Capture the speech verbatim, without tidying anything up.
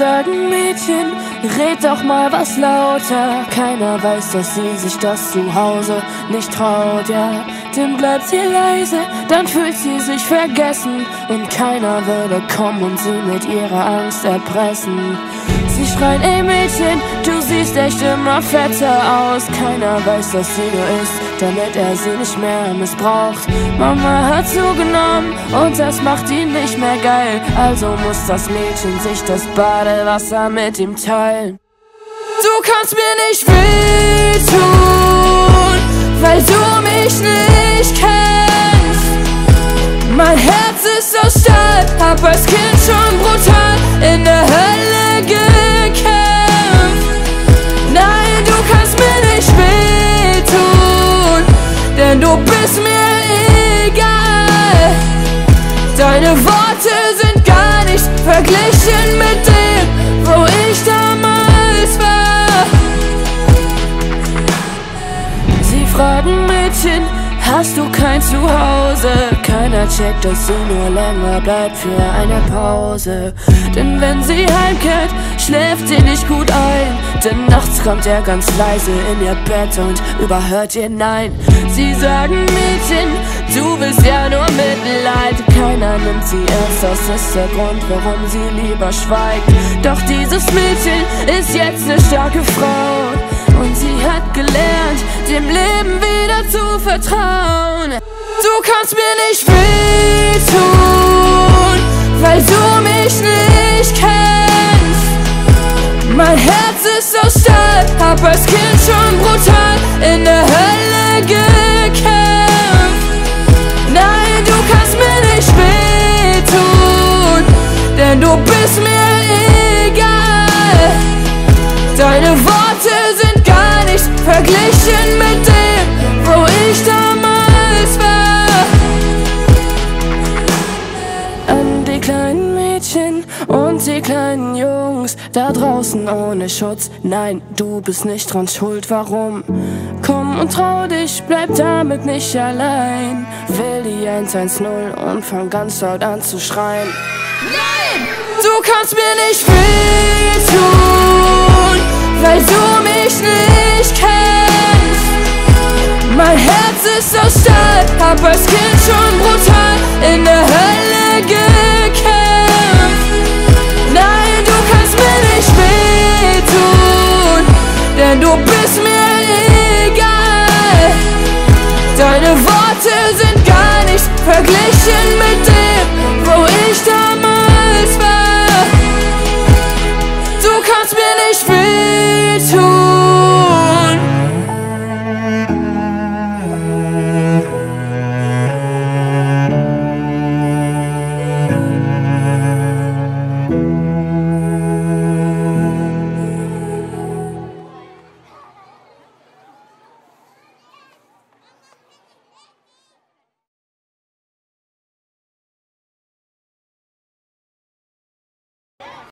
sagen, Mädchen, red doch mal was lauter. Keiner weiß, dass sie sich das zu Hause nicht traut, ja. Dann bleibt sie leise, dann fühlt sie sich vergessen und keiner würde kommen und sie mit ihrer Angst erpressen. Sie schreien, ey Mädchen, du siehst echt immer fetter aus. Keiner weiß, dass sie nur ist, damit er sie nicht mehr missbraucht. Mama hat zugenommen und das macht ihn nicht mehr geil. Also muss das Mädchen sich das Badewasser mit ihm teilen. Du kannst mir nicht wehtun, weil du mich nicht kennst. Mein Herz ist aus Stahl, hab als Kind schon brutal in der Hölle gekämpft. Nein, du kannst mir nicht wehtun, denn du bist mir egal. Deine Worte sind gar nicht verglichen mit dem, wo ich damals war. Sie fragen, Mädchen, hast du kein Zuhause? Keiner checkt, dass sie nur länger bleibt für eine Pause. Denn wenn sie heimkehrt, schläft sie nicht gut ein. Denn nachts kommt er ganz leise in ihr Bett und überhört ihr Nein. Sie sagen, Mädchen, du willst ja nur Mitleid. Keiner nimmt sie ernst, das ist der Grund, warum sie lieber schweigt. Doch dieses Mädchen ist jetzt eine starke Frau und sie hat gelernt, dem Leben wieder zu vertrauen. Du kannst mir nicht wehtun, weil du mich nicht kennst. Mein Herz ist aus Stahl, hab als Kind schon brutal in der Hölle gekämpft. Nein, du kannst mir nicht wehtun, denn du bist mir egal. Deine Worte sind gar nicht verglichen mit dem, wo ich damals war. An die kleinen Mädchen und die kleinen Jungs da draußen ohne Schutz. Nein, du bist nicht dran schuld, warum? Komm und trau dich, bleib damit nicht allein. Wähl die eins eins null und fang ganz laut an zu schreien. Nein! Du kannst mir nicht wehtun, weil du mich nicht kennst. Mein Herz ist aus Stahl, hab als Kind schon brutal in der Hölle gekämpft. Nein, du kannst mir nicht wehtun, denn du bist mir egal. Deine Worte sind gar nicht verglichen